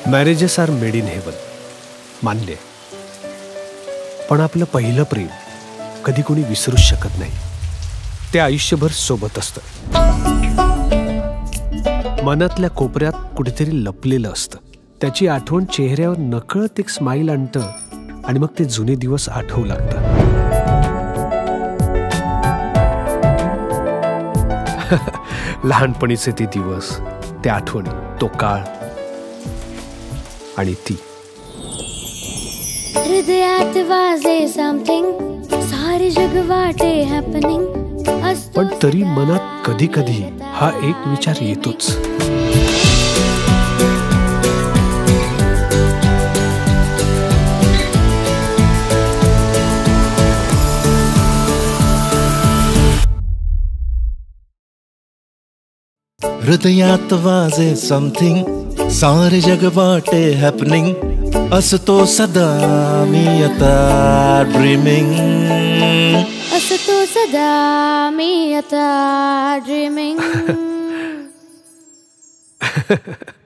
Marriages are made in heaven, मान्य. पण आपलं पहिलं प्रेम कधी कोणी विसरूच शकत नाही. ते आयुष्यभर सोबत असतं. मनातल्या कोपऱ्यात कुठेतरी लपलेलं असतं. त्याची आठवण चेहऱ्यावर नकळत एक स्माईल आणतं आणि मग ते जुने दिवस आठवू लागतात. लहानपणीचे ते दिवस, त्या आठवणी, तो काळ आणि ती. हृदयात वाजे समथिंग, सारे जग वाटे हॅपनिंग. पण तरी मनात कधी कधी हा एक विचार येतोच. हृदयात वाजे समथिंग, सारे जग वाटे हॅपनिंग. असतो सदा मी आता ड्रीमिंग. असतो सदा मी आता ड्रीमिंग.